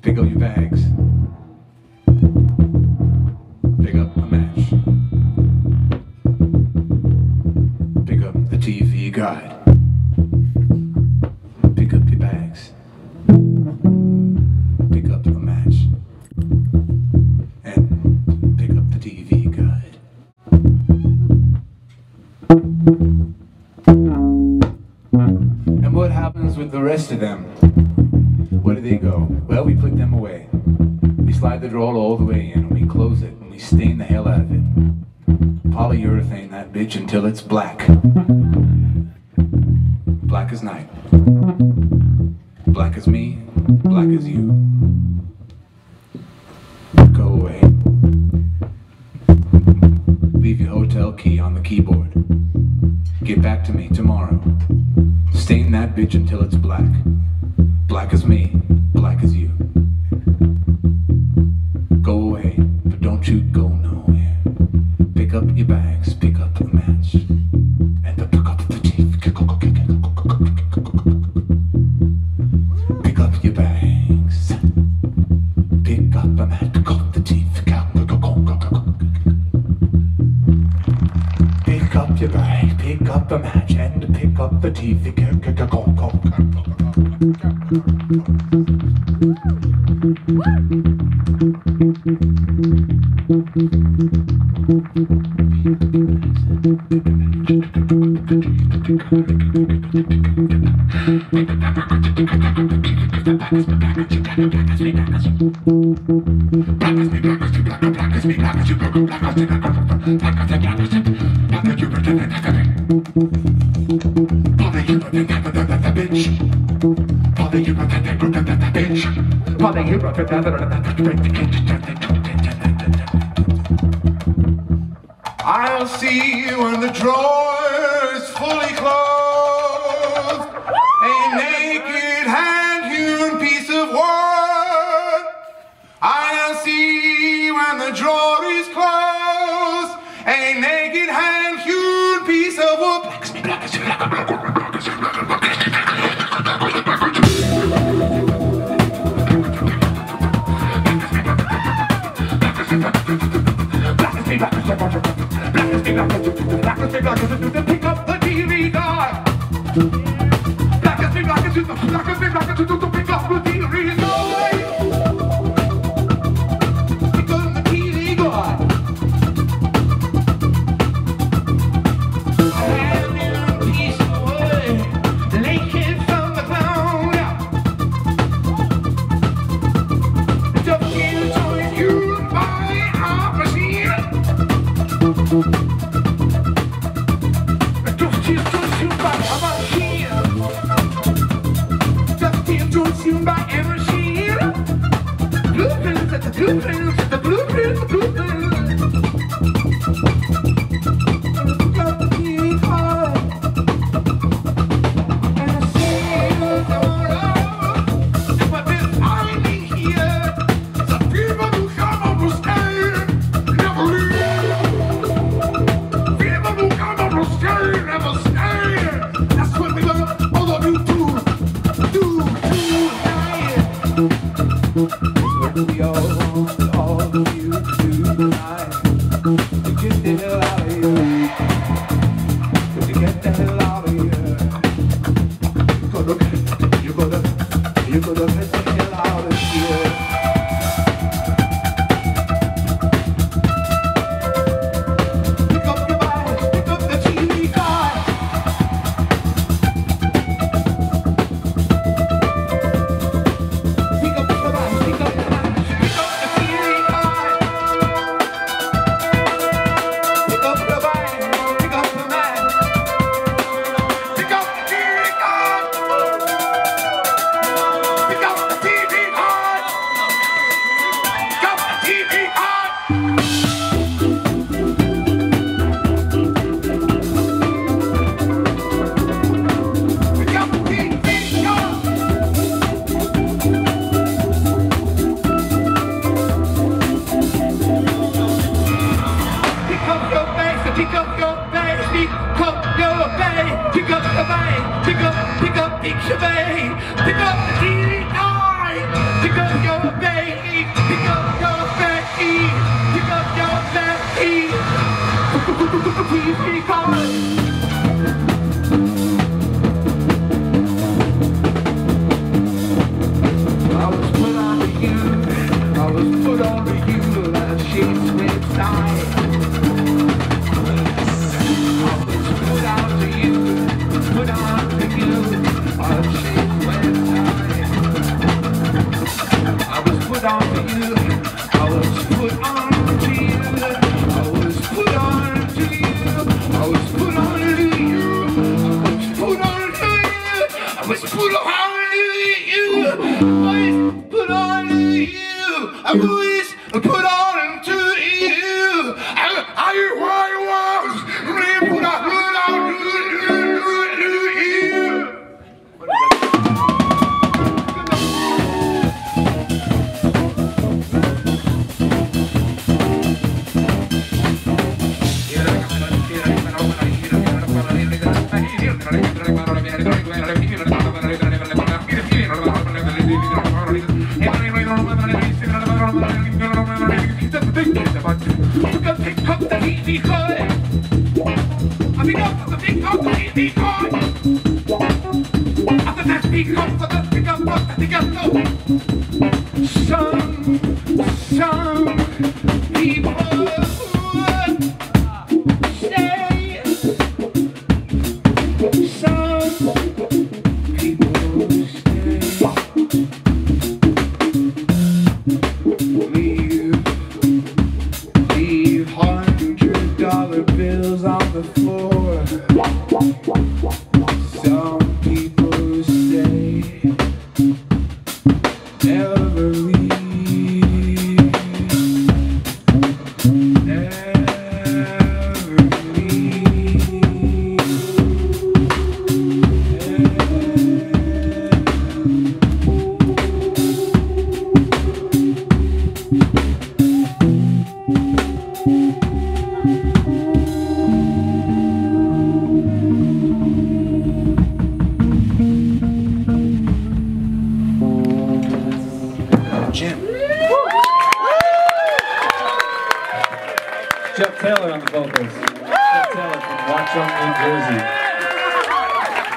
Pick up your bags. Pick up a match. Pick up the TV guide. Pick up your bags. Pick up a match. And pick up the TV guide. And what happens with the rest of them? Where do they go? Well, we put them away. We slide the drawer all the way in, and we close it, and we stain the hell out of it. Polyurethane that bitch until it's black. Black as night. Black as me, black as you. Go away. Leave your hotel key on the keyboard. Get back to me tomorrow. Stain that bitch until it's black. Black as me, black as you. Go away, but don't you go nowhere. Pick up your bags, pick up a match, and pick up the teeth. Pick up your bags, pick up a match, pick up the teeth. Pick up your bag, pick up a match, and pick up the teeth. I'll see you when the drawer is fully closed. A naked hand-hewn piece of wood. I'll see you when the drawer is closed. A naked hand-hewn piece of wood. Pick up the TV guide. Black as me, black as you, black as me, black as you, pick up the TV guide. Pick up the TV guide. A piece of wood, naked from the ground. Just into you by our machine. By a machine. Blueprints at the blueprints at the blueprints, the blueprints. Got the TV card. And I see you tomorrow. But this army here, the people who come up will stay, never leave. People who come up will stay, never stay. That's what we love all of you do. We all of you do tonight. To get the hell out of here. To get the hell out of here. You gotta get the hell out of here. Pick up your bags, pick up the TV guide. Pick up the bags, pick up the bags. Pick up your baby, pick up your baby, pick up your baby. Please be calling. I was put onto you like sheets with dye. I was put onto you like sheets with dye. I was put onto you, I was put onto you, I was put onto you, I was put onto you, I was put onto you, I was put onto you, I was put onto you, I was put onto you, I was put onto you. Some people stay. Some people stay. Leave $100 bills on the floor. Some people stay. Never leave. Jeff Taylor on the vocals. Jeff Taylor from Watchung, New Jersey.